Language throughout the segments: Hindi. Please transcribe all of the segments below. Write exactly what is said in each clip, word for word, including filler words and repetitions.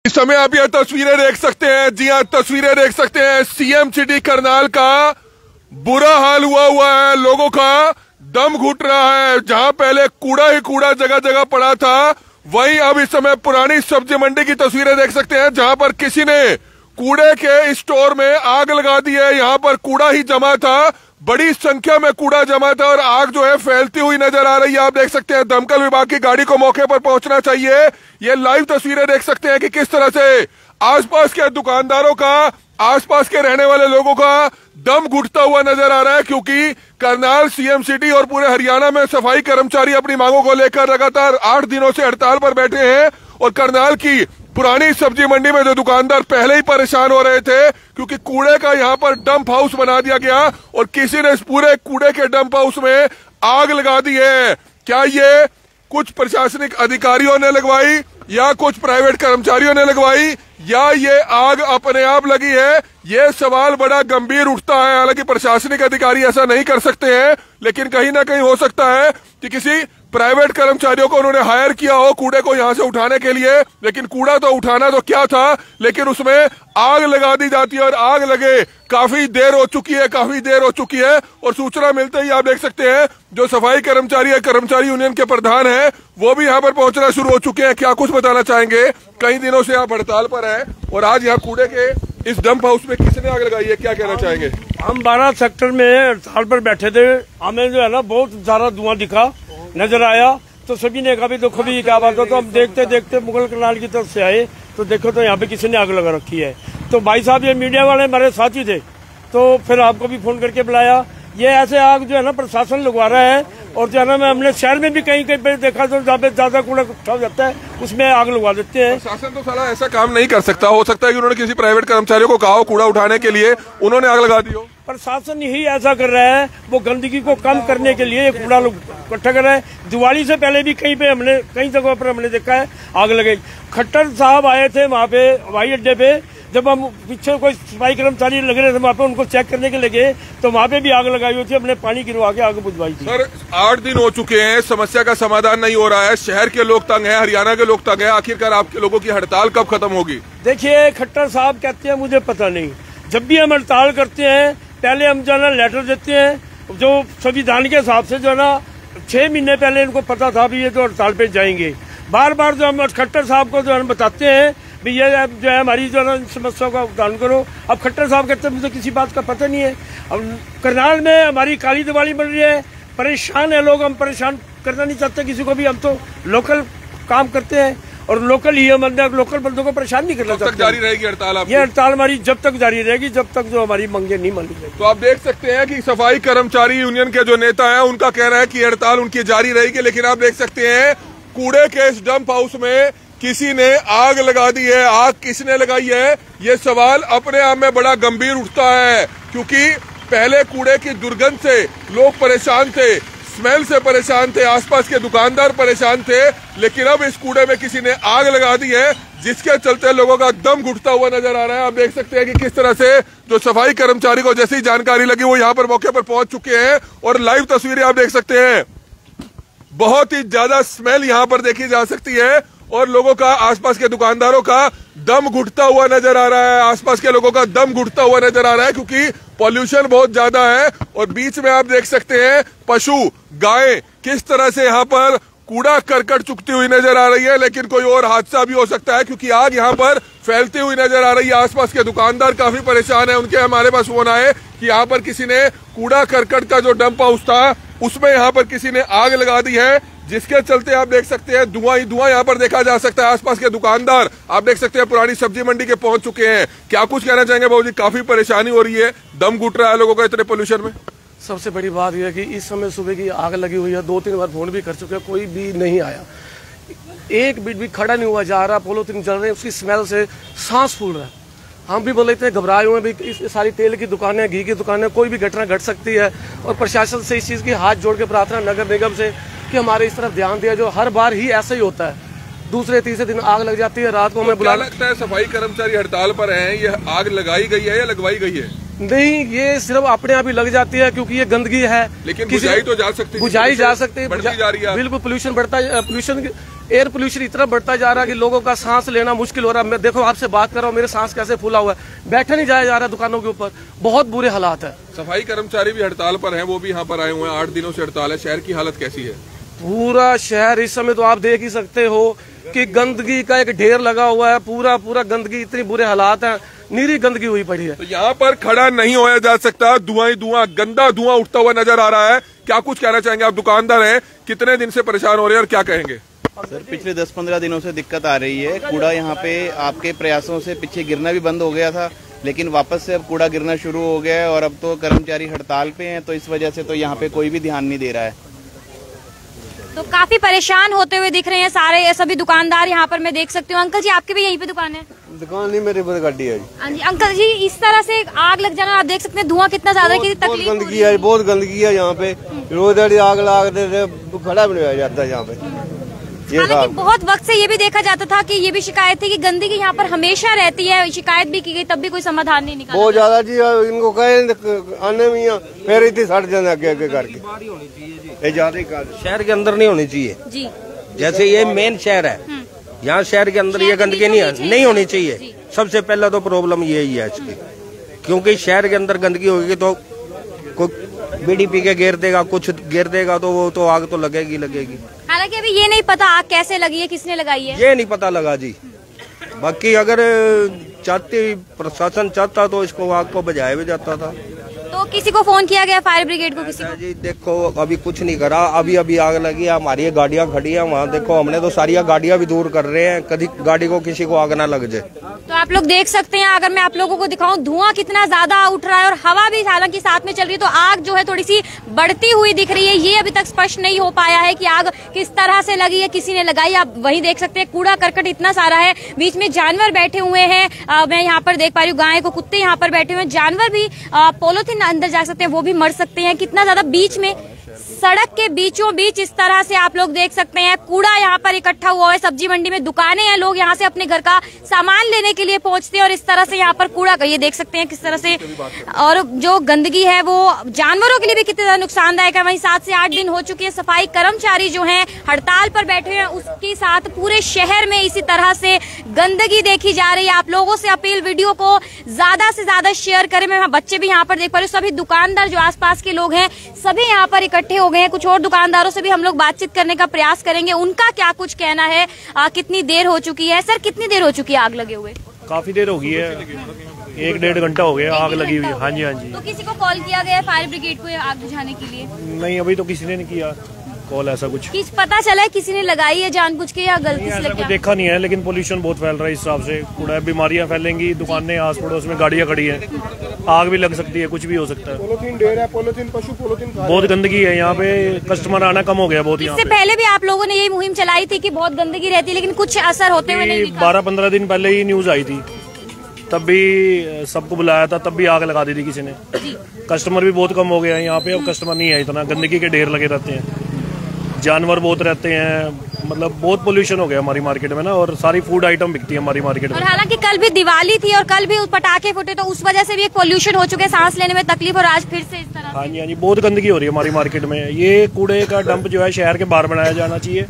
इस समय आप यह तस्वीरें देख सकते हैं, जी हाँ तस्वीरें देख सकते हैं, सीएम सिटी करनाल का बुरा हाल हुआ हुआ है, लोगों का दम घुट रहा है। जहां पहले कूड़ा ही कूड़ा जगह जगह पड़ा था, वहीं अब इस समय पुरानी सब्जी मंडी की तस्वीरें देख सकते हैं, जहां पर किसी ने कूड़े के स्टोर में आग लगा दी है। यहाँ पर कूड़ा ही जमा था, बड़ी संख्या में कूड़ा जमा था और आग जो है फैलती हुई नजर आ रही है। आप देख सकते हैं दमकल विभाग की गाड़ी को मौके पर पहुंचना चाहिए। ये लाइव तस्वीरें देख सकते हैं कि किस तरह से आसपास के दुकानदारों का, आसपास के रहने वाले लोगों का दम घुटता हुआ नजर आ रहा है, क्योंकि करनाल सीएम सिटी और पूरे हरियाणा में सफाई कर्मचारी अपनी मांगों को लेकर लगातार आठ दिनों से हड़ताल पर बैठे हैं। और करनाल की पुरानी सब्जी मंडी में जो दुकानदार पहले ही परेशान हो रहे थे, क्योंकि कूड़े का यहाँ पर डंप हाउस बना दिया गया और किसी ने इस पूरे कूड़े के डंप हाउस में आग लगा दी है। क्या ये कुछ प्रशासनिक अधिकारियों ने लगवाई या कुछ प्राइवेट कर्मचारियों ने लगवाई, या ये आग अपने आप लगी है, ये सवाल बड़ा गंभीर उठता है। हालांकि प्रशासनिक अधिकारी ऐसा नहीं कर सकते हैं, लेकिन कहीं ना कहीं हो सकता है कि किसी प्राइवेट कर्मचारियों को उन्होंने हायर किया हो कूड़े को यहां से उठाने के लिए। लेकिन कूड़ा तो उठाना तो क्या था, लेकिन उसमें आग लगा दी जाती है और आग लगे काफी देर हो चुकी है, काफी देर हो चुकी है। और सूचना मिलते ही आप देख सकते हैं जो सफाई कर्मचारी है, कर्मचारी यूनियन के प्रधान है, वो भी यहाँ पर पहुंचना शुरू हो चुके हैं। क्या कुछ बताना चाहेंगे? कई दिनों से आप हड़ताल पर है और आज यहाँ कूड़े के इस डंप हाउस में किसने आग लगाई है, क्या कहना चाहेंगे? हम बारह सेक्टर में हड़ताल पर बैठे थे, हमें जो है ना बहुत ज्यादा धुआं दिखा नजर आया, तो सभी ने कहा भी देखो भी क्या बात हो। तो हम देखते देखते मुगल करनाल की तरफ से आए तो देखो तो यहाँ पे किसी ने आग लगा रखी है। तो भाई साहब ये मीडिया वाले हमारे साथी थे, तो फिर आपको भी फोन करके बुलाया। ये ऐसे आग जो है ना प्रशासन लगवा रहा है, और जो है ना मैं हमने शहर में भी कहीं कहीं पे देखा तो जहाँ पे ज्यादा कूड़ा उठा जाता है उसमें आग लगवा देते हैं। प्रशासन तो साला ऐसा काम नहीं कर सकता, हो सकता है कि उन्होंने किसी प्राइवेट कर्मचारियों को कहा हो कूड़ा उठाने के लिए, उन्होंने आग लगा दी हो। प्रशासन ही ऐसा कर रहा है, वो गंदगी को कम करने के लिए कूड़ा इकट्ठा कर रहा है। दिवाली से पहले भी कहीं पे हमने कई जगहों पर हमने देखा है आग लगाई। खट्टर साहब आए थे वहाँ पे हवाई अड्डे पे, जब हम पीछे कोई सफाई कर्मचारी लग रहे थे वहाँ पे उनको चेक करने के लगे तो वहाँ पे भी आग लगाई हुई थी, हमने पानी गिरवा के आग बुझवाई थी। सर आठ दिन हो चुके हैं, समस्या का समाधान नहीं हो रहा है, शहर के लोग तंग है, हरियाणा के लोग तंग है, आखिरकार आपके लोगों की हड़ताल कब खत्म होगी? देखिए खट्टर साहब कहते हैं मुझे पता नहीं, जब भी हम हड़ताल करते हैं पहले हम जो है ना लेटर देते हैं, जो संविधान के हिसाब से जो है ना छह महीने पहले इनको पता था भी ये तो हड़ताल पे जाएंगे। बार बार जो हम खट्टर साहब को जो है बताते हैं भी ये जो है हमारी जो है ना समस्या का उदाहरण करो। अब खट्टर साहब कहते हैं मुझे किसी बात का पता नहीं है। अब करनाल में हमारी काली दिवाली बन रही है, परेशान है लोग, हम परेशान करना नहीं चाहते किसी को भी, हम तो लोकल काम करते हैं और लोकल ही हम लोकल बंदों को परेशान नहीं करना चाहते। जारी रहेगी हड़ताल आपकी? ये हड़ताल हमारी जब तक जारी रहेगी जब तक जो हमारी मांगे नहीं मानी जाएगी। तो आप देख सकते हैं कि सफाई कर्मचारी यूनियन के जो नेता हैं उनका कहना है कि हड़ताल उनकी जारी रहेगी, लेकिन आप देख सकते हैं कूड़े के इस डंप हाउस में किसी ने आग लगा दी है। आग किसने लगाई है, ये सवाल अपने आप में बड़ा गंभीर उठता है, क्योंकि पहले कूड़े की दुर्गंध से लोग परेशान थे, स्मेल से परेशान थे, आसपास के दुकानदार परेशान थे, लेकिन अब इस कूड़े में किसी ने आग लगा दी है, जिसके चलते लोगों का दम घुटता हुआ नजर आ रहा है। आप देख सकते हैं कि किस तरह से जो सफाई कर्मचारी को जैसी जानकारी लगी वो यहाँ पर मौके पर पहुंच चुके हैं और लाइव तस्वीरें आप देख सकते हैं। बहुत ही ज्यादा स्मेल यहाँ पर देखी जा सकती है और लोगों का, आसपास के दुकानदारों का दम घुटता हुआ नजर आ रहा है, आसपास के लोगों का दम घुटता हुआ नजर आ रहा है, क्योंकि पॉल्यूशन बहुत ज्यादा है। और बीच में आप देख सकते हैं पशु, गाय किस तरह से यहाँ पर कूड़ा करकट चुकती हुई नजर आ रही है, लेकिन कोई और हादसा भी हो सकता है, क्योंकि आग यहाँ पर फैलती हुई नजर आ रही है। आसपास के दुकानदार काफी परेशान है, उनके हमारे पास फोन आए कि यहाँ पर किसी ने कूड़ा करकट का जो डंप हाउस था उसमें यहाँ पर किसी ने आग लगा दी है, जिसके चलते आप देख सकते हैं धुआं ही धुआं यहाँ पर देखा जा सकता है। आसपास के दुकानदार आप देख सकते हैं पुरानी सब्जी मंडी के पहुंच चुके हैं। क्या कुछ कहना चाहेंगे बाबू जी? काफी परेशानी हो रही है, दम घुट रहा है लोगों का इतने पोल्यूशन में। सबसे बड़ी बात यह है कि इस समय सुबह की आग लगी हुई है, दो तीन बार फोन भी कर चुके हैं, कोई भी नहीं आया, एक मिनट भी खड़ा नहीं हुआ जा रहा, पॉलीथिन जल रहे हैं, उसकी स्मेल से सांस फूल रहा है। हम भी बोले थे घबराए हुए भी, इस सारी तेल की दुकानें, घी की दुकानें, कोई भी घटना घट सकती है। और प्रशासन से इस चीज़ की हाथ जोड़ के प्रार्थना नगर निगम से कि हमारे इस तरफ ध्यान दिया, जो हर बार ही ऐसा ही होता है, दूसरे तीसरे दिन आग लग जाती है, रात को हमें बुला लगता है सफाई कर्मचारी हड़ताल पर हैं, ये आग लगाई गई है या लगवाई गई है? नहीं, ये सिर्फ अपने आप ही लग जाती है, क्योंकि ये गंदगी है, लेकिन बुझाई तो जा सकती है, बुझाई जा सकती है, बढ़ती जा रही है। बिल्कुल पोल्यूशन बढ़ता है, पोल्यूशन एयर पोल्यूशन इतना बढ़ता जा रहा है कि लोगों का सांस लेना मुश्किल हो रहा है। मैं देखो आपसे बात कर रहा हूँ, मेरे सांस कैसे फूला हुआ है, बैठा नहीं जाया जा रहा दुकानों के ऊपर, बहुत बुरे हालात है। सफाई कर्मचारी भी हड़ताल पर हैं, वो भी यहाँ पर आए हुए हैं, आठ दिनों से हड़ताल है। शहर की हालत कैसी है? पूरा शहर इस समय तो आप देख ही सकते हो कि गंदगी का एक ढेर लगा हुआ है, पूरा पूरा गंदगी, इतनी बुरे हालात हैं, नीरी गंदगी हुई पड़ी है। तो यहाँ पर खड़ा नहीं होया जा सकता, धुआं ही धुआं, गंदा धुआं उठता हुआ नजर आ रहा है। क्या कुछ कहना चाहेंगे? आप दुकानदार हैं, कितने दिन से परेशान हो रहे हैं और क्या कहेंगे? सर पिछले दस पंद्रह दिनों से दिक्कत आ रही है। कूड़ा यहाँ पे आपके प्रयासों से पीछे गिरना भी बंद हो गया था, लेकिन वापस से अब कूड़ा गिरना शुरू हो गया है और अब तो कर्मचारी हड़ताल पे हैं, तो इस वजह से तो यहाँ पे कोई भी ध्यान नहीं दे रहा है। तो काफी परेशान होते हुए दिख रहे हैं सारे सभी दुकानदार यहाँ पर, मैं देख सकती हूँ। अंकल जी आपके भी यहीं पे दुकान है? दुकान नहीं, मेरी बड़ी गाड़ी है। हाँ जी अंकल जी, इस तरह से आग लग जाना, आप देख सकते हैं धुआं कितना ज्यादा की तकलीफ। बहुत गंदगी है, बहुत गंदगी है यहाँ पे, रोज आग लगा देते, खड़ा भी नहीं जाता है यहाँ पे। हालांकि बहुत वक्त से ये भी देखा जाता था कि ये भी शिकायत थी कि गंदगी यहाँ पर हमेशा रहती है, शिकायत भी की गई तब भी कोई समाधान नहीं निकाला। बहुत ज्यादा जी, इनको कहे आने में फिर इतनी सड़ जाने आगे आगे करके, ये ज्यादा शहर के अंदर नहीं होनी चाहिए जी। जैसे ये मेन शहर है, यहाँ शहर के अंदर ये गंदगी नहीं नहीं होनी चाहिए। सबसे पहला तो प्रॉब्लम यही है इसकी, क्योंकि शहर के अंदर गंदगी होगी तो कोई बीड़ी पी के गिर देगा, कुछ गिर देगा तो वो तो आग तो लगेगी लगेगी। हालांकि अभी ये नहीं पता आग कैसे लगी है, किसने लगाई है, ये नहीं पता लगा जी। बाकी अगर चाहती प्रशासन चाहता तो इसको आग को बुझाया भी जाता था। तो किसी को फोन किया गया, फायर ब्रिगेड को? किसी को? जी देखो अभी कुछ नहीं करा, अभी अभी आग लगी है, हमारी गाड़ियां खड़ी है वहाँ, देखो हमने तो सारी गाड़ियां भी दूर कर रहे हैं, कभी गाड़ी को किसी को आग ना लग जाए। तो आप लोग देख सकते हैं, अगर मैं आप लोगों को दिखाऊं, धुआं कितना ज्यादा उठ रहा है और हवा भी हालांकि साथ में चल रही है, तो आग जो है थोड़ी सी बढ़ती हुई दिख रही है। ये अभी तक स्पष्ट नहीं हो पाया है कि आग किस तरह से लगी है, किसी ने लगाई। आप वही देख सकते हैं, कूड़ा करकट इतना सारा है, बीच में जानवर बैठे हुए हैं। मैं यहाँ पर देख पा रही हूँ गाय को, कुत्ते यहाँ पर बैठे हुए हैं, जानवर भी पॉलिथीन अंदर जा सकते हैं, वो भी मर सकते हैं। कितना ज्यादा बीच में, सड़क के बीचों बीच इस तरह से आप लोग देख सकते हैं कूड़ा यहाँ पर इकट्ठा हुआ है। सब्जी मंडी में दुकानें हैं, लोग यहाँ से अपने घर का सामान लेने के लिए पहुंचते हैं और इस तरह से यहाँ पर कूड़ा, ये देख सकते हैं किस तरह से, और जो गंदगी है वो जानवरों के लिए भी कितनी ज्यादा नुकसानदायक है। वहीं सात से आठ दिन हो चुके हैं, सफाई कर्मचारी जो हैं हड़ताल पर बैठे हैं, उसके साथ पूरे शहर में इसी तरह से गंदगी देखी जा रही है। आप लोगों से अपील, वीडियो को ज्यादा से ज्यादा शेयर करें। मैं बच्चे भी यहाँ पर देख पा रही हूँ, सभी दुकानदार जो आसपास के लोग हैं सभी यहाँ पर इकट्ठे हो गए हैं। कुछ और दुकानदारों से भी हम लोग बातचीत करने का प्रयास करेंगे, उनका क्या कुछ कहना है। आ, कितनी देर हो चुकी है सर, कितनी देर हो चुकी है आग लगे हुए? काफी देर हो गई है, एक डेढ़ घंटा हो गया आग लगी हुई है। हाँ जी हाँ जी। तो किसी को कॉल किया गया है फायर ब्रिगेड को आग बुझाने के लिए? नहीं, अभी तो किसी ने नहीं किया कॉल, ऐसा कुछ किस पता चला है किसी ने लगाई है जानबूझ के या गलती से? ऐसा देखा नहीं है, लेकिन पोल्यूशन बहुत फैल रहा है इस हिसाब से, कूड़ा, बीमारियां फैलेंगी, दुकानें आस पड़ोस में गाड़ियां खड़ी है, आग भी लग सकती है, कुछ भी हो सकता है। पॉलिथीन ढेर है, पॉलिथीन पशु पॉलिथीन बहुत गंदगी है यहाँ पे, कस्टमर आना कम हो गया बहुत यहाँ पे। इससे पहले भी आप लोगों ने यही मुहिम चलाई थी कि बहुत गंदगी रहती है, लेकिन कुछ असर होते हुए नहीं दिखा। बारह पंद्रह दिन पहले ही न्यूज आई थी, तब भी सबको बुलाया था, तब भी आग लगा दी थी किसी ने। कस्टमर भी बहुत कम हो गया है यहाँ पे, अब कस्टमर नहीं है इतना, गंदगी के ढेर लगे रहते हैं, जानवर बहुत रहते हैं, मतलब बहुत पोल्यूशन हो गया हमारी मार्केट में ना, और सारी फूड आइटम बिकती है हमारी मार्केट में। और हालांकि कल भी दिवाली थी और कल भी पटाखे फूटे, तो उस वजह से भी एक पोल्यूशन हो चुके, सांस लेने में तकलीफ, और आज फिर से इस तरह। हाँ जी हाँ जी, बहुत गंदगी हो रही है हमारी मार्केट में। ये कूड़े का डंप जो है शहर के बाहर बनाया जाना चाहिए,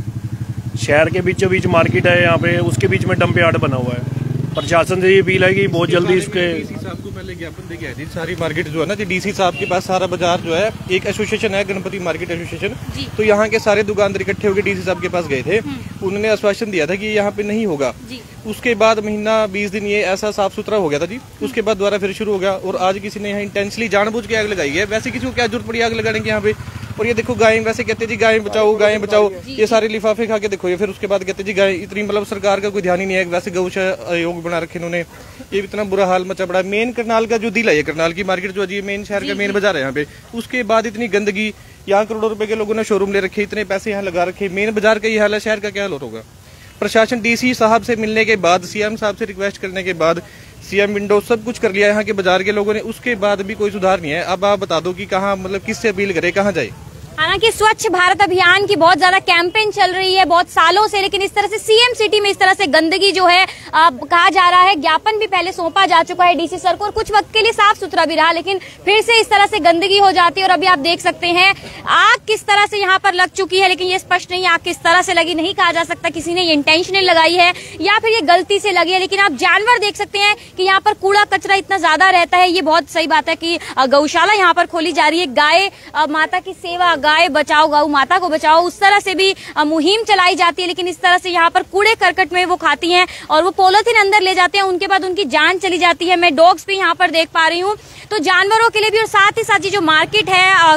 शहर के बीचों बीच मार्केट है यहाँ पे, उसके बीच में डंप यार्ड बना हुआ है। प्रशासन से ये अपील है कि बहुत जल्दी इसके साहब को पहले ज्ञापन दे गया जी, सारी मार्केट जो है ना जी, डीसी साहब के पास सारा बाजार जो है, एक एसोसिएशन है गणपति मार्केट एसोसिएशन, तो यहाँ के सारे दुकानदार इकट्ठे होकर डीसी साहब के पास गए थे, उन्होंने आश्वासन दिया था कि यहाँ पे नहीं होगा। उसके बाद महीना बीस दिन ये ऐसा साफ सुथरा हो गया था जी, उसके बाद दोबारा फिर शुरू हो गया, और आज किसी ने यहाँ इंटेंशली जानबूझ के आग लगाई है। वैसे किसी को क्या जरूरत पड़ी आग लगाने की यहाँ पे? और ये देखो गायें, वैसे कहते जी गायें बचाओ गायें बचाओ, ये सारे लिफाफे खा के देखो ये, फिर उसके बाद कहते जी गाय, इतनी मतलब सरकार का कोई ध्यान ही नहीं है। वैसे गौशाला आयोग बना रखे इन्होंने, ये इतना बुरा हाल मचा पड़ा। मेन करनाल का जो दिल है, ये करनाल की मार्केट जो है, मेन शहर का मेन बाजार है यहाँ पे, उसके बाद इतनी गंदगी, यहाँ करोड़ों रुपए के लोगों ने शोरूम ले रखे, इतने पैसे यहाँ लगा रखे, मेन बाजार का ये हाल है, शहर का क्या हाल होगा? प्रशासन डीसी साहब से मिलने के बाद, सीएम साहब से रिक्वेस्ट करने के बाद, सीएम विंडो सब कुछ कर लिया यहाँ के बाजार के लोगों ने, उसके बाद भी कोई सुधार नहीं है। अब आप बता दो कि कहाँ, मतलब किससे अपील करे, कहाँ जाए? हालांकि स्वच्छ भारत अभियान की बहुत ज्यादा कैंपेन चल रही है बहुत सालों से, लेकिन इस तरह से सीएम सिटी में इस तरह से गंदगी जो है आ, कहा जा रहा है, ज्ञापन भी पहले सौंपा जा चुका है डीसी सर को और कुछ वक्त के लिए साफ सुथरा भी रहा, लेकिन फिर से इस तरह से गंदगी हो जाती है। और अभी आप देख सकते हैं आग किस तरह से यहाँ पर लग चुकी है, लेकिन ये स्पष्ट नहीं आग किस तरह से लगी, नहीं कहा जा सकता किसी ने ये इंटेंशनल लगाई है या फिर ये गलती से लगी है। लेकिन आप जानवर देख सकते हैं कि यहाँ पर कूड़ा कचरा इतना ज्यादा रहता है। ये बहुत सही बात है कि गौशाला यहाँ पर खोली जा रही है, गाय माता की सेवा, गाय बचाओ, गौ माता को बचाओ, उस तरह से भी मुहिम चलाई जाती है। लेकिन इस तरह से यहाँ पर कूड़े करकट में वो खाती हैं और वो पॉलिथीन अंदर ले जाते हैं, उनके बाद उनकी जान चली जाती है। मैं डॉग्स भी यहाँ पर देख पा रही हूँ, तो जानवरों के लिए भी। और साथ ही साथ ये जो मार्केट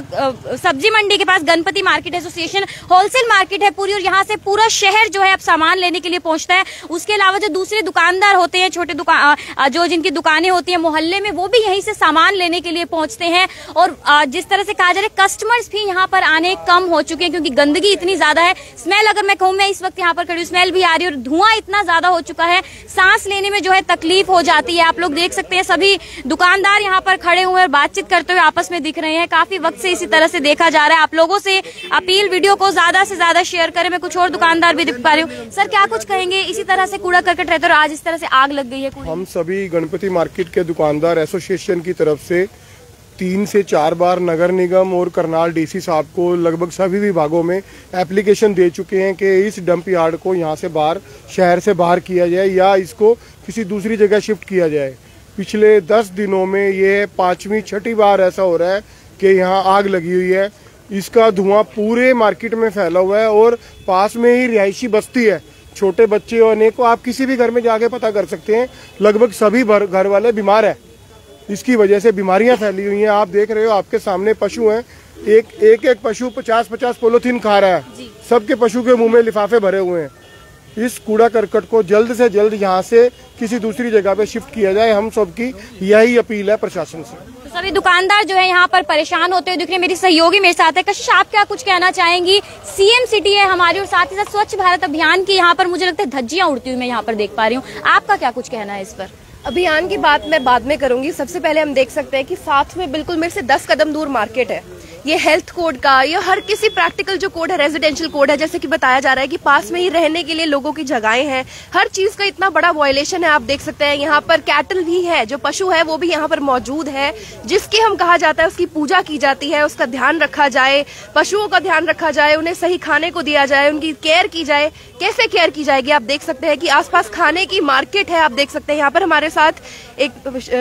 है सब्जी मंडी के पास, Ganpati market association wholesale market है पूरी, और यहाँ से पूरा शहर जो है अब सामान लेने के लिए पहुंचता है। उसके अलावा जो दूसरे दुकानदार होते हैं, छोटे दुकान जो जिनकी दुकानें होती है मोहल्ले में, वो भी यहीं से सामान लेने के लिए पहुंचते हैं। और जिस तरह से कहा जा रहा है कस्टमर्स भी यहाँ पर आने कम हो चुके हैं क्योंकि गंदगी इतनी ज्यादा है। स्मेल अगर मैं कहूँ, मैं इस वक्त यहाँ पर खड़ी हूँ, स्मेल भी आ रही है और धुआं इतना ज्यादा हो चुका है, सांस लेने में जो है तकलीफ हो जाती है। आप लोग देख सकते हैं सभी दुकानदार यहाँ पर खड़े हुए और बातचीत करते हुए आपस में दिख रहे हैं। काफी वक्त से इसी तरह से देखा जा रहा है। आप लोगों से अपील, वीडियो को ज्यादा से ज्यादा शेयर करें। मैं कुछ और दुकानदार भी दिख पा रही हूँ। सर क्या कुछ कहेंगे, इसी तरह से कूड़ा करकट रहता है और आज इस तरह से आग लग गई है? हम सभी गणपति मार्केट के दुकानदार एसोसिएशन की तरफ से तीन से चार बार नगर निगम और करनाल डीसी साहब को लगभग सभी विभागों में एप्लीकेशन दे चुके हैं कि इस डंप यार्ड को यहाँ से बाहर, शहर से बाहर किया जाए या इसको किसी दूसरी जगह शिफ्ट किया जाए। पिछले दस दिनों में ये पांचवी छठी बार ऐसा हो रहा है कि यहाँ आग लगी हुई है। इसका धुआं पूरे मार्केट में फैला हुआ है और पास में ही रिहायशी बस्ती है, छोटे बच्चे और अनेकों, आप किसी भी घर में जाके पता कर सकते हैं, लगभग सभी घर वाले बीमार है। इसकी वजह से बीमारियां फैली हुई हैं। आप देख रहे हो, आपके सामने पशु हैं, एक एक एक पशु पचास पचास पॉलीथीन खा रहा है, सबके पशु के मुंह में लिफाफे भरे हुए हैं। इस कूड़ा करकट को जल्द से जल्द यहाँ से किसी दूसरी जगह पे शिफ्ट किया जाए, हम सबकी यही अपील है प्रशासन से। तो सभी दुकानदार जो है यहाँ पर परेशान होते हुए दिख रहे हैं। मेरी सहयोगी मेरे साथ है। कशिश, आप क्या कुछ कहना चाहेंगी? सीएम सिटी है हमारी और साथ ही साथ स्वच्छ भारत अभियान की यहाँ पर मुझे लगता है धज्जियां उड़ती हुई मैं यहाँ पर देख पा रही हूँ। आपका क्या कुछ कहना है इस पर? अभियान की बात मैं बाद में करूंगी। सबसे पहले हम देख सकते हैं कि साथ में बिल्कुल मेरे से दस कदम दूर मार्केट है। ये हेल्थ कोड का, ये हर किसी प्रैक्टिकल जो कोड है, रेजिडेंशियल कोड है, जैसे कि बताया जा रहा है कि पास में ही रहने के लिए लोगों की जगहें हैं, हर चीज का इतना बड़ा वायलेशन है। आप देख सकते हैं यहाँ पर कैटल भी है, जो पशु है वो भी यहाँ पर मौजूद है, जिसकी हम कहा जाता है उसकी पूजा की जाती है, उसका ध्यान रखा जाए, पशुओं का ध्यान रखा जाए, उन्हें सही खाने को दिया जाए, उनकी केयर की जाए। कैसे केयर की जाएगी? आप देख सकते हैं कि आसपास खाने की मार्केट है। आप देख सकते हैं यहाँ पर हमारे साथ एक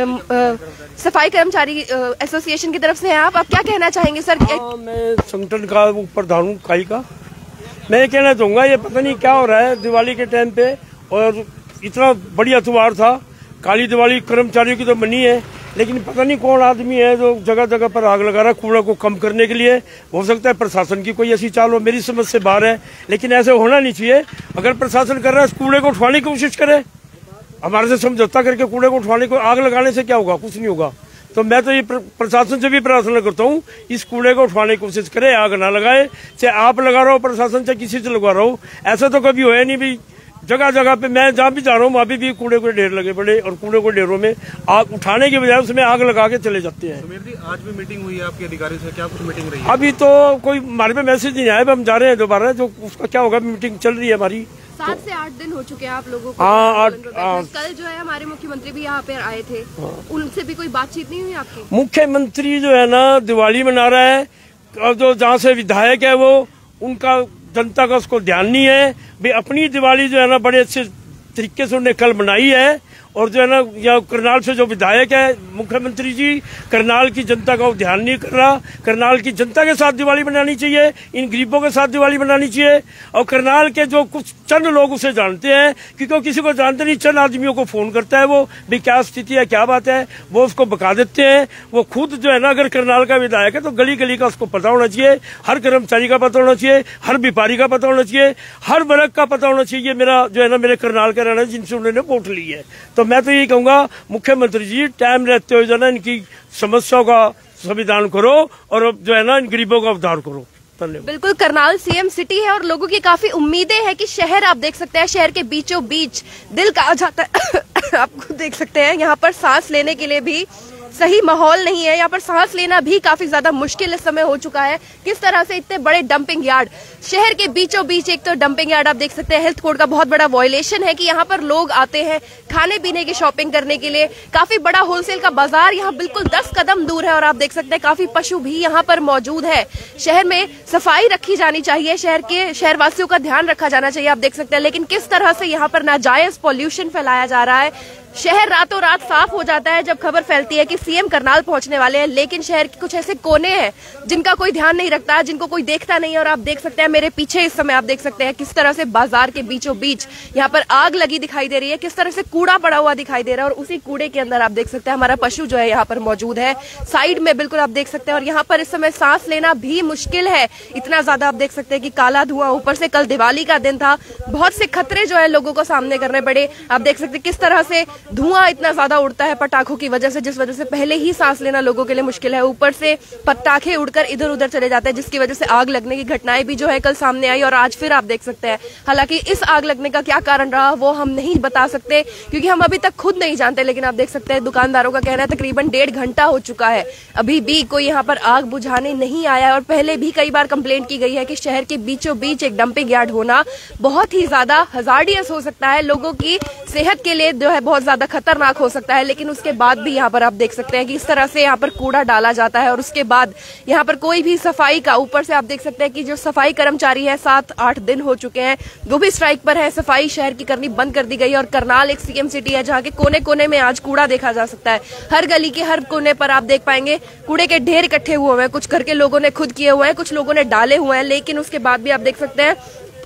सफाई कर्मचारी एसोसिएशन की तरफ से है। आप आप क्या कहना चाहेंगे सर? हाँ, मैं संगठन का प्रधान हूँ इकाई का। मैं ये कहना चाहूंगा, ये पता नहीं क्या हो रहा है दिवाली के टाइम पे, और इतना बढ़िया त्योहार था, काली दिवाली कर्मचारियों की तो मनी है, लेकिन पता नहीं कौन आदमी है जो जगह जगह पर आग लगा रहा है कूड़ा को कम करने के लिए। हो सकता है प्रशासन की कोई ऐसी चाल हो, मेरी समझ से बाहर है, लेकिन ऐसे होना नहीं चाहिए। अगर प्रशासन कर रहा है कूड़े को उठवाने की कोशिश करे, हमारे से समझौता करके कूड़े को उठवाने को, आग लगाने से क्या होगा? कुछ नहीं होगा। तो मैं तो ये प्रशासन से भी प्रार्थना करता हूँ, इस कूड़े को उठवाने की कोशिश करे, आग ना लगाए। चाहे आप लगा रहा हो प्रशासन, चाहे किसी से लगवा रहा हो, ऐसा तो कभी होया नहीं भी। जगह जगह पे मैं जहाँ भी जा रहा हूँ वहाँ भी, भी कूड़े को ढेर लगे पड़े, और कूड़े को ढेरों में आग उठाने की बजाय उसमें आग लगा के चले जाते हैं। सुमेर जी, आज भी मीटिंग हुई है आपके अधिकारी से, क्या कुछ मीटिंग रही है? अभी तो कोई हमारे पे मैसेज नहीं आया, हम जा रहे हैं दोबारा, जो उसका क्या होगा, मीटिंग चल रही है हमारी। सात से आठ दिन हो चुके हैं आप लोगों को। हाँ, आठ। कल जो है हमारे मुख्यमंत्री भी यहाँ पे आए थे, उनसे भी कोई बातचीत नहीं हुई आपकी? मुख्यमंत्री जो है ना दिवाली मना रहा है, और जो जहाँ से विधायक है वो, उनका जनता का उसको ध्यान नहीं है। भाई अपनी दिवाली जो है ना बड़े अच्छे तरीके से उन्हें कल मनाई है, और जो है ना यहाँ करनाल से जो विधायक है मुख्यमंत्री जी, करनाल की जनता का वो ध्यान नहीं कर रहा। करनाल की जनता के साथ दिवाली मनानी चाहिए, इन गरीबों के साथ दिवाली मनानी चाहिए। और करनाल के जो कुछ चंद लोग उसे जानते हैं, क्योंकि वो किसी को जानते नहीं, चंद आदमियों को फोन करता है वो, भी क्या स्थिति है, क्या बात है, वो उसको बता देते हैं। वो खुद जो है ना अगर करनाल का विधायक है तो गली गली का उसको पता होना चाहिए, हर कर्मचारी का पता होना चाहिए, हर व्यापारी का पता होना चाहिए, हर वर्ग का पता होना चाहिए। मेरा जो है ना मेरे करनाल का रहना, जिनसे उन्होंने वोट ली है। तो मैं तो यही कहूंगा मुख्यमंत्री जी, टाइम रहते हुए जो है ना इनकी समस्याओं का संविधान करो, और जो है ना इन गरीबों का उद्धार करो। बिल्कुल, करनाल सीएम सिटी है और लोगों की काफी उम्मीदें हैं कि शहर, आप देख सकते हैं शहर के बीचों बीच दिल कहा जाता है आप खुद देख सकते हैं यहाँ पर सांस लेने के लिए भी सही माहौल नहीं है। यहाँ पर सांस लेना भी काफी ज्यादा मुश्किल इस समय हो चुका है। किस तरह से इतने बड़े डंपिंग यार्ड शहर के बीचों बीच, एक तो डंपिंग यार्ड आप देख सकते हैं, हेल्थ कोड का बहुत बड़ा वायलेशन है कि यहाँ पर लोग आते हैं खाने पीने की शॉपिंग करने के लिए। काफी बड़ा होलसेल का बाजार यहाँ बिल्कुल दस कदम दूर है और आप देख सकते हैं काफी पशु भी यहाँ पर मौजूद है। शहर में सफाई रखी जानी चाहिए, शहर के शहरवासियों का ध्यान रखा जाना चाहिए, आप देख सकते हैं। लेकिन किस तरह से यहाँ पर नाजायज पॉल्यूशन फैलाया जा रहा है। शहर रातों रात साफ हो जाता है जब खबर फैलती है कि सीएम करनाल पहुंचने वाले हैं, लेकिन शहर के कुछ ऐसे कोने हैं जिनका कोई ध्यान नहीं रखता, जिनको कोई देखता नहीं है। और आप देख सकते हैं मेरे पीछे इस समय आप देख सकते हैं किस तरह से बाजार के बीचों बीच यहाँ पर आग लगी दिखाई दे रही है, किस तरह से कूड़ा पड़ा हुआ दिखाई दे रहा है और उसी कूड़े के अंदर आप देख सकते हैं हमारा पशु जो है यहाँ पर मौजूद है साइड में, बिल्कुल आप देख सकते हैं। और यहाँ पर इस समय सांस लेना भी मुश्किल है, इतना ज्यादा आप देख सकते हैं कि काला धुआं, ऊपर से कल दिवाली का दिन था, बहुत से खतरे जो है लोगों को सामने करने पड़े। आप देख सकते हैं किस तरह से धुआं इतना ज्यादा उड़ता है पटाखों की वजह से, जिस वजह से पहले ही सांस लेना लोगों के लिए मुश्किल है। ऊपर से पटाखे उड़कर इधर उधर चले जाते हैं, जिसकी वजह से आग लगने की घटनाएं भी जो है कल सामने आई और आज फिर आप देख सकते हैं। हालांकि इस आग लगने का क्या कारण रहा वो हम नहीं बता सकते क्योंकि हम अभी तक खुद नहीं जानते, लेकिन आप देख सकते हैं दुकानदारों का कहना है तकरीबन डेढ़ घंटा हो चुका है, अभी भी कोई यहाँ पर आग बुझाने नहीं आया। और पहले भी कई बार कंप्लेंट की गई है कि शहर के बीचों बीच एक डंपिंग यार्ड होना बहुत ही ज्यादा हजार्डियस हो सकता है, लोगों की सेहत के लिए जो है बहुत ज्यादा खतरनाक हो सकता है। लेकिन उसके बाद भी यहाँ पर आप देख सकते हैं कि इस तरह से यहाँ पर कूड़ा डाला जाता है और उसके बाद यहाँ पर कोई भी सफाई का, ऊपर से आप देख सकते हैं कि जो सफाई कर्मचारी है सात आठ दिन हो चुके हैं वो भी स्ट्राइक पर है, सफाई शहर की करनी बंद कर दी गई। और करनाल एक सीएम सिटी है जहाँ के कोने कोने में आज कूड़ा देखा जा सकता है, हर गली के हर कोने पर आप देख पाएंगे कूड़े के ढेर इकट्ठे हुए हैं, कुछ घर के लोगों ने खुद किए हुए हैं, कुछ लोगों ने डाले हुए हैं, लेकिन उसके बाद भी आप देख सकते हैं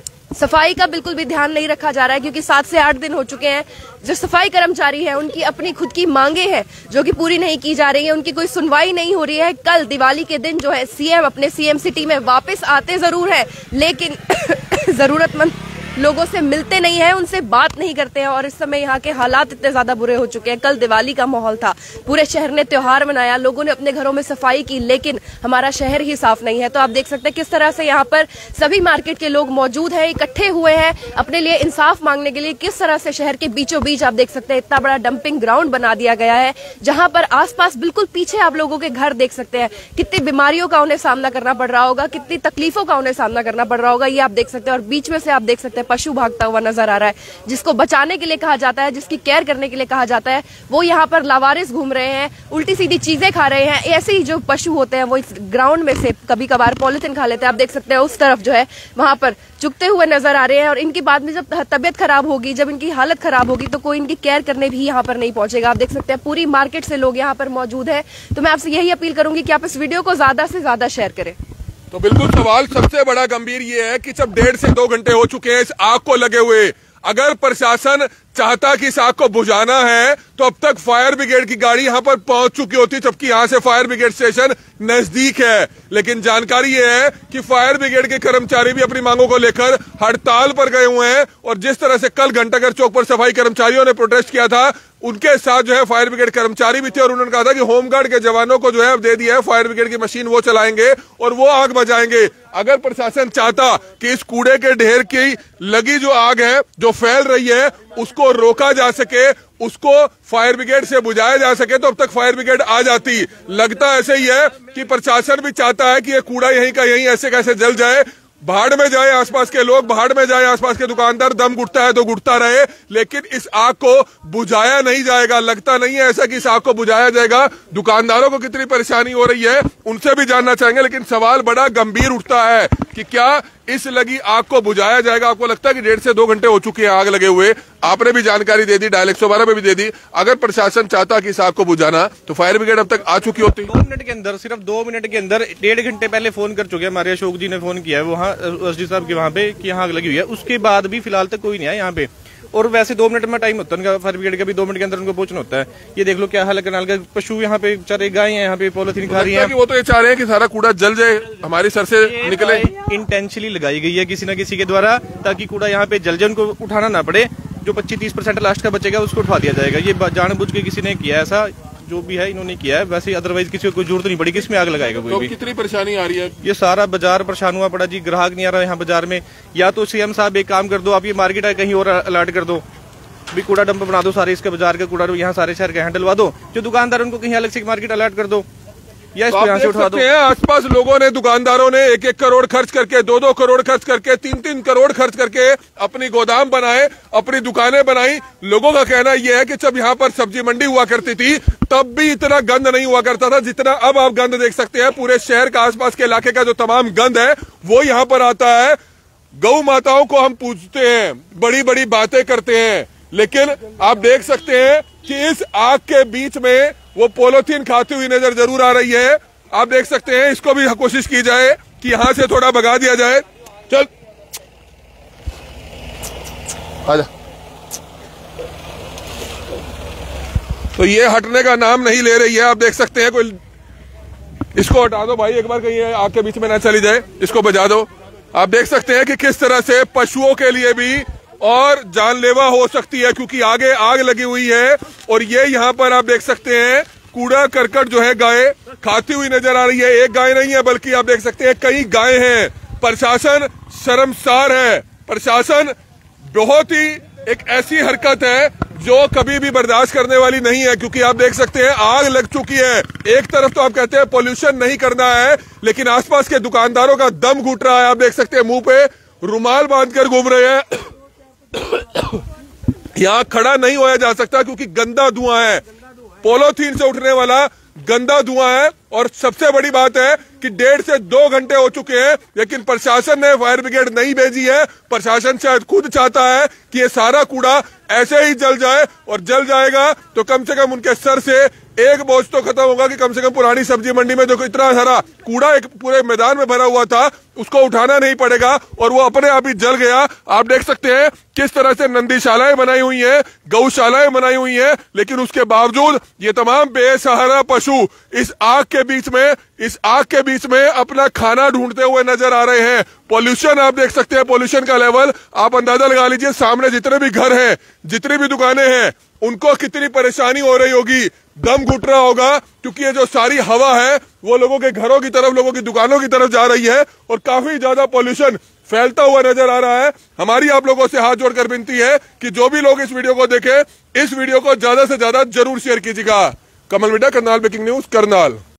सफाई का बिल्कुल भी ध्यान नहीं रखा जा रहा है क्योंकि सात से आठ दिन हो चुके हैं। जो सफाई कर्मचारी है उनकी अपनी खुद की मांगे हैं जो कि पूरी नहीं की जा रही है, उनकी कोई सुनवाई नहीं हो रही है। कल दिवाली के दिन जो है सीएम अपने सीएम सिटी में वापस आते जरूर है, लेकिन जरूरतमंद लोगों से मिलते नहीं है, उनसे बात नहीं करते हैं। और इस समय यहाँ के हालात इतने ज्यादा बुरे हो चुके हैं। कल दिवाली का माहौल था, पूरे शहर ने त्योहार मनाया, लोगों ने अपने घरों में सफाई की, लेकिन हमारा शहर ही साफ नहीं है। तो आप देख सकते हैं किस तरह से यहाँ पर सभी मार्केट के लोग मौजूद हैं, इकट्ठे हुए हैं अपने लिए इंसाफ मांगने के लिए। किस तरह से शहर के बीचों बीच आप देख सकते हैं इतना बड़ा डंपिंग ग्राउंड बना दिया गया है जहां पर आसपास बिल्कुल पीछे आप लोगों के घर देख सकते हैं, कितनी बीमारियों का उन्हें सामना करना पड़ रहा होगा, कितनी तकलीफों का उन्हें सामना करना पड़ रहा होगा, ये आप देख सकते हैं। और बीच में से आप देख सकते हैं पशु भागता हुआ नजर आ रहा है, जिसको बचाने के लिए कहा जाता है, जिसकी केयर करने के लिए कहा जाता है, वो यहाँ पर लावारिस घूम रहे हैं, उल्टी सीधी चीजें खा रहे हैं। ऐसे ही जो पशु होते हैं वो इस ग्राउंड में से कभी कभार पॉलिथीन खा लेते हैं, आप देख सकते हैं उस तरफ जो है वहां पर चुगते हुए नजर आ रहे हैं। और इनकी बाद में जब तबियत खराब होगी, जब इनकी हालत खराब होगी तो कोई इनकी केयर करने भी यहाँ पर नहीं पहुंचेगा। आप देख सकते हैं पूरी मार्केट से लोग यहाँ पर मौजूद है। तो मैं आपसे यही अपील करूंगी कि आप इस वीडियो को ज्यादा से ज्यादा शेयर करें। तो बिल्कुल सवाल सबसे बड़ा गंभीर ये है कि जब डेढ़ से दो घंटे हो चुके हैं इस आग को लगे हुए, अगर प्रशासन चाहता कि इस आग को बुझाना है तो अब तक फायर ब्रिगेड की गाड़ी यहां पर पहुंच चुकी होती, जबकि यहां से फायर ब्रिगेड स्टेशन नजदीक है। लेकिन जानकारी यह है कि फायर ब्रिगेड के कर्मचारी भी अपनी मांगों को लेकर हड़ताल पर गए हुए हैं। और जिस तरह से कल घंटाघर चौक पर सफाई कर्मचारियों ने प्रोटेस्ट किया था, उनके साथ जो है फायर ब्रिगेड कर्मचारी भी थे और उन्होंने कहा था कि होमगार्ड के जवानों को जो है अब दे दिया है, फायर ब्रिगेड की मशीन वो चलाएंगे और वो आग बुझाएंगे। अगर प्रशासन चाहता कि इस कूड़े के ढेर की लगी जो आग है जो फैल रही है उसको रोका जा सके, उसको फायर ब्रिगेड से बुझाया जा सके, तो अब तक फायर ब्रिगेड आ जाती। लगता ऐसे ही है कि प्रशासन भी चाहता है कि ये कूड़ा यहीं का यहीं ऐसे कैसे जल जाए, भाड़ में जाए आसपास के लोग, भाड़ में जाए आसपास के दुकानदार, दम घुटता है तो घुटता रहे, लेकिन इस आग को बुझाया नहीं जाएगा। लगता नहीं है ऐसा कि इस आग को बुझाया जाएगा। दुकानदारों को कितनी परेशानी हो रही है उनसे भी जानना चाहेंगे, लेकिन सवाल बड़ा गंभीर उठता है कि क्या इस लगी आग को बुझाया जाएगा। आपको लगता है कि डेढ़ से दो घंटे हो चुके हैं आग लगे हुए, आपने भी जानकारी दे दी, डायल एक सौ बारह पे भी दे दी। अगर प्रशासन चाहता कि इस आग को बुझाना तो फायर ब्रिगेड अब तक आ चुकी होती। दो मिनट के अंदर, सिर्फ दो मिनट के अंदर, डेढ़ घंटे पहले फोन कर चुके हैं हमारे अशोक जी ने फोन किया है वहाँ एसडी साहब के वहाँ पे कि यहाँ आग लगी हुई है। उसके बाद भी फिलहाल तक कोई नहीं आया यहाँ पे। और वैसे दो मिनट में टाइम होता है उनका, फायर ब्रिगेड का भी दो मिनट के अंदर उनको पहुंचना होता है। ये देख लो क्या हाल है करनाल का, पशु यहाँ पे चारे गाय हैं यहाँ पे पॉलिथीन खा रही है। वो तो ये चाह रहे हैं कि सारा कूड़ा जल जाए, हमारी सर से निकले। इंटेंशनली लगाई गई है किसी न किसी के द्वारा ताकि कूड़ा यहाँ पे जल जाए, उनको उठाना ना पड़े। जो पच्चीस तीस परसेंट लास्ट का बचेगा उसको उठा दिया जाएगा। ये जानबूझ के किसी ने किया ऐसा, जो भी है इन्होंने किया है। वैसे अदरवाइज किसी को कोई जरूरत नहीं पड़ी, किसमें आग लगाएगा कोई तो भी। कितनी परेशानी आ रही है, ये सारा बाजार परेशान हुआ पड़ा जी, ग्राहक नहीं आ रहा यहाँ बाजार में। या तो सीएम साहब एक काम कर दो, आप ये मार्केट कहीं और अलर्ट कर दो, भी कूड़ा डंप बना दो सारे, इसके बाजार के कूड़ा यहाँ सारे शहर के यहाँ डलवा दो, जो दुकानदार उनको कहीं अलग से मार्केट अलर्ट कर दो या इसको यहाँ से उठा दो। आसपास लोगों ने, दुकानदारों ने एक एक करोड़ खर्च करके, दो दो करोड़ खर्च करके, तीन तीन करोड़ खर्च करके अपनी गोदाम बनाए, अपनी दुकानें बनाई। लोगों का कहना यह है कि जब यहाँ पर सब्जी मंडी हुआ करती थी तब भी इतना गंद नहीं हुआ करता था जितना अब आप गंद देख सकते हैं। पूरे शहर का, आसपास के इलाके का जो तमाम गंद है वो यहाँ पर आता है। गौ माताओं को हम पूजते हैं, बड़ी बड़ी बातें करते हैं, लेकिन आप देख सकते हैं कि इस आग के बीच में वो पॉलीथीन खाती हुई नजर जरूर आ रही है। आप देख सकते हैं, इसको भी कोशिश की जाए कि यहां से थोड़ा भगा दिया जाए। चल आजा। तो ये हटने का नाम नहीं ले रही है। आप देख सकते हैं, कोई इसको हटा दो भाई, एक बार कहीं आग के बीच में ना चली जाए, इसको बजा दो। आप देख सकते हैं कि किस तरह से पशुओं के लिए भी और जानलेवा हो सकती है, क्योंकि आगे आग लगी हुई है। और ये यहाँ पर आप देख सकते हैं कूड़ा करकट जो है गाय खाती हुई नजर आ रही है। एक गाय नहीं है, बल्कि आप देख सकते हैं कई गाय हैं। प्रशासन शर्मसार है। प्रशासन बहुत ही एक ऐसी हरकत है जो कभी भी बर्दाश्त करने वाली नहीं है, क्योंकि आप देख सकते हैं आग लग चुकी है। एक तरफ तो आप कहते हैं पोल्यूशन नहीं करना है, लेकिन आसपास के दुकानदारों का दम घुट रहा है। आप देख सकते हैं मुंह पे रुमाल बांधकर घूम रहे हैं। यहाँ खड़ा नहीं होया जा सकता क्योंकि गंदा धुआं है, पॉलीथीन से उठने वाला गंदा धुआं है। और सबसे बड़ी बात है कि डेढ़ से दो घंटे हो चुके हैं, लेकिन प्रशासन ने फायर ब्रिगेड नहीं भेजी है। प्रशासन शायद खुद चाहता है कि ये सारा कूड़ा ऐसे ही जल जाए, और जल जाएगा तो कम से कम उनके सर से एक बोझ तो खत्म होगा कि कम से कम पुरानी सब्जी मंडी में जो इतना सारा कूड़ा एक पूरे मैदान में भरा हुआ था उसको उठाना नहीं पड़ेगा, और वो अपने आप ही जल गया। आप देख सकते हैं किस तरह से नंदीशालाएं बनाई हुई हैं, गौशालाएं बनाई हुई हैं, लेकिन उसके बावजूद ये तमाम बेसहारा पशु इस आग के बीच में इस आग के बीच में अपना खाना ढूंढते हुए नजर आ रहे हैं। पॉल्यूशन आप देख सकते हैं, पॉल्यूशन का लेवल आप अंदाजा लगा लीजिए। सामने जितने भी घर हैं, जितनी भी दुकानें हैं, उनको कितनी परेशानी हो रही होगी, दम घुट रहा होगा, क्योंकि ये जो सारी हवा है वो लोगों के घरों की तरफ, लोगों की दुकानों की तरफ जा रही है, और काफी ज्यादा पॉल्यूशन फैलता हुआ नजर आ रहा है। हमारी आप लोगों से हाथ जोड़कर विनती है कि जो भी लोग इस वीडियो को देखें, इस वीडियो को ज्यादा से ज्यादा जरूर शेयर कीजिएगा। Kamal media, Karnal breaking news, Karnal.